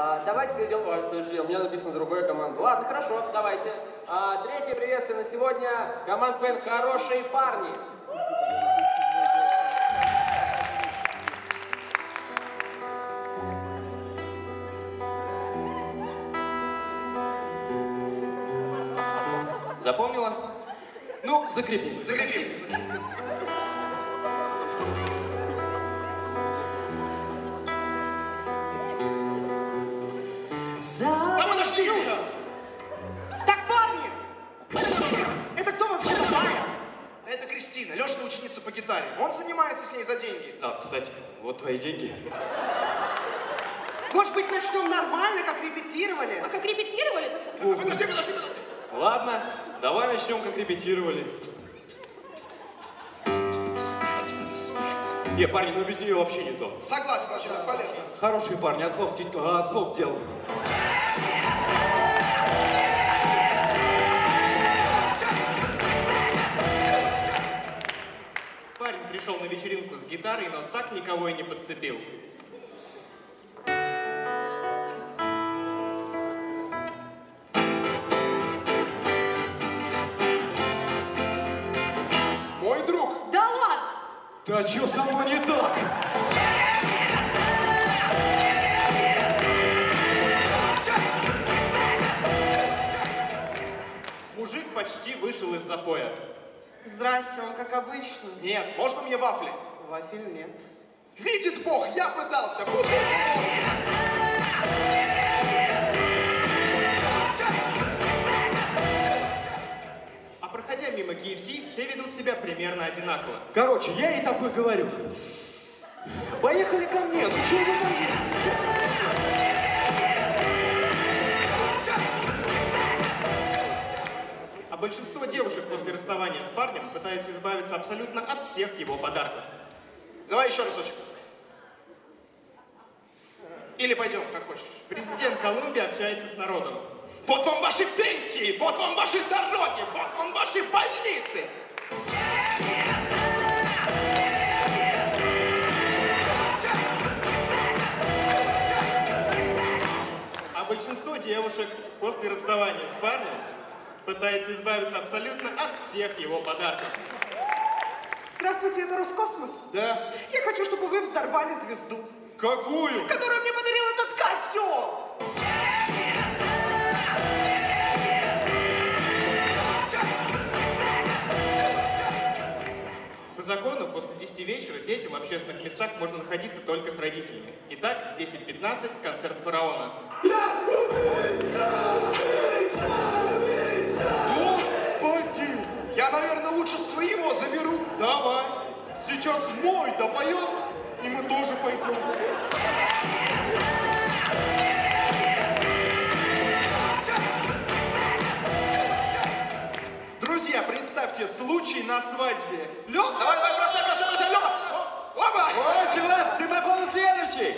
Давайте перейдем... Ой, подожди, у меня написано другая команда. Ладно, хорошо, давайте. Третье приветствие на сегодня. Команда КВН «Хорошие парни». Запомнила? Ну, закрепим. Закрепимся. Да мы нашли ее! Так, парни! Это кто вообще такая? Да это Кристина, Лешина ученица по гитаре. Он занимается с ней за деньги. Кстати, вот твои деньги. Может быть, начнем нормально, как репетировали? А как репетировали? Подожди. Ладно, давай начнем, как репетировали. Не, парни, ну без нее вообще не то. Согласен, очень бесполезно. Хорошие парни, от слов к делу. Парень пришел на вечеринку с гитарой, но так никого и не подцепил. Мой друг. Да ладно! Да чё со мной не так? Мужик почти вышел из запоя. Здрасте, он как обычно. Нет, можно мне вафли? Вафель нет. Видит Бог, я пытался. Бутылку воздуха. А проходя мимо KFC, все ведут себя примерно одинаково. Короче, я ей такой говорю. Поехали ко мне, ну чего вы там едете? А большинство девушек после расставания с парнем пытаются избавиться абсолютно от всех его подарков. Давай еще разочек. Или пойдем, как хочешь. Президент Колумбии общается с народом. Вот вам ваши пенсии, вот вам ваши дороги, вот вам ваши больницы. А большинство девушек после расставания с парнем пытается избавиться абсолютно от всех его подарков. Здравствуйте, это Роскосмос? Да. Я хочу, чтобы вы взорвали звезду, Какую? которую мне подарил этот козел! По закону, после 10 вечера детям в общественных местах можно находиться только с родителями. Итак, 10:15 концерт фараона. Господи! Я, наверное, лучше своего заберу. Давай. Сейчас мой допоет, и мы тоже пойдем. Друзья, представьте случай на свадьбе. Лёха! Давай, бросай, Лёха! Оба! Ой, Севаш, ты, по-моему, следующий.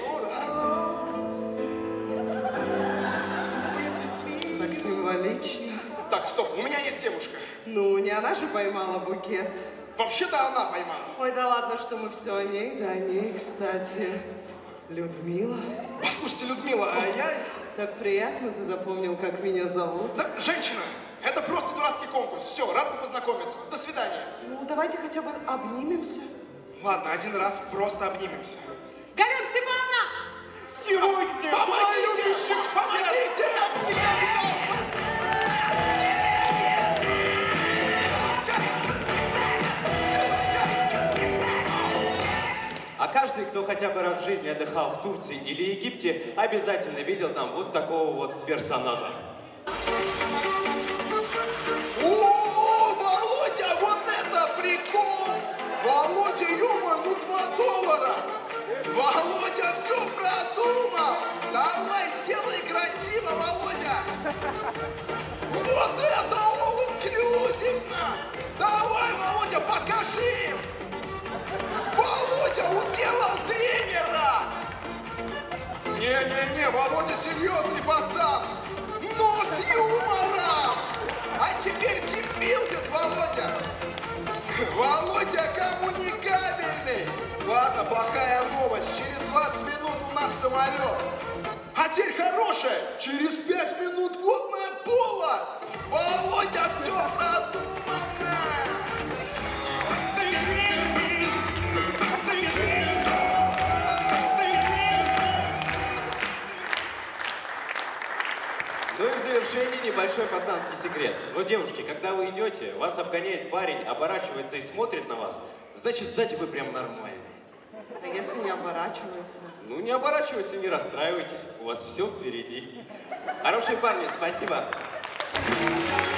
Так символично. Так, стоп, у меня есть девушка. Ну, не она же поймала букет. Вообще-то она поймала. Ой, да ладно, что мы все о ней, да о ней, кстати. Людмила. Послушайте, Людмила, а я... Так приятно ты запомнил, как меня зовут. Да, женщина, это просто дурацкий конкурс. Все, рад познакомиться. До свидания. Ну, давайте хотя бы обнимемся. Ладно, один раз просто обнимемся. Галина Степановна! Сегодня помогите! Помогите! А каждый, кто хотя бы раз в жизни отдыхал в Турции или Египте, обязательно видел там вот такого вот персонажа. О, Володя, вот это прикол! Володя, ё-моё, ну $2. Володя все продумал! Давай, делай красиво, Володя! Вот это all-inclusive! Давай, Володя, покажи им! Володя уделал тренера! Не-не-не, Володя серьезный пацан! Но с юмором! А теперь тимбилдинг, Володя! Володя коммуникабельный! Ладно, плохая новость. Через 20 минут у нас самолет. А теперь хорошее. Через 5 минут водное поло. Володя, все продумано. Ну и в завершении небольшой пацанский секрет. Но, девушки, когда вы идете, вас обгоняет парень, оборачивается и смотрит на вас, значит, сзади вы прям нормальный. А если не оборачивается? Ну, не оборачивайтесь, не расстраивайтесь, у вас все впереди. Хорошие парни, спасибо.